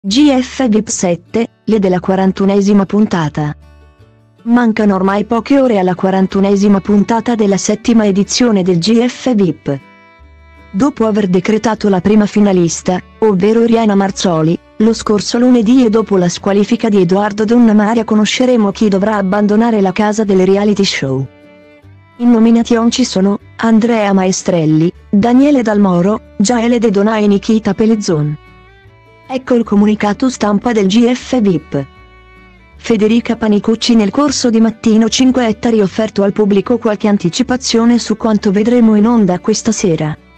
GF VIP 7, le della 41esima puntata. Mancano ormai poche ore alla 41esima puntata della settima edizione del GF VIP. Dopo aver decretato la prima finalista, ovvero Oriana Marzoli, lo scorso lunedì e dopo la squalifica di Edoardo Donnamaria conosceremo chi dovrà abbandonare la casa del reality show. In nomination ci sono Andrea Maestrelli, Daniele Dalmoro, Gaele De Donà e Nikita Pellezzon. Ecco il comunicato stampa del GF VIP. Federica Panicucci nel corso di Mattino 5 Ettari offerto al pubblico qualche anticipazione su quanto vedremo in onda questa sera.